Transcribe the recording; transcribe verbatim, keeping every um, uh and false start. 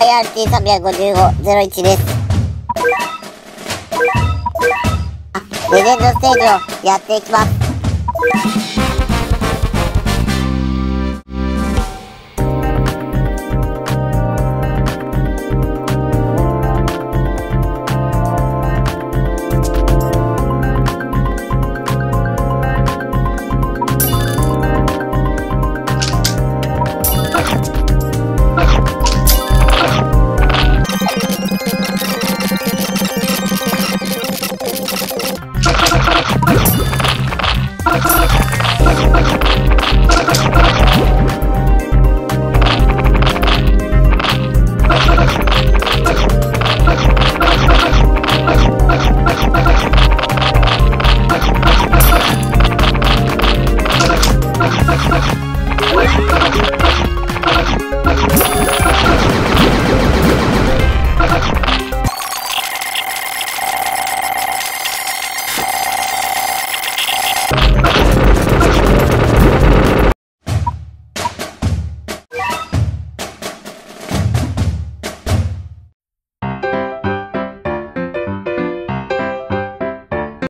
アイアールティーさんびゃくごじゅうごゼロいち です。あ、レジェンドステージをやっていきます。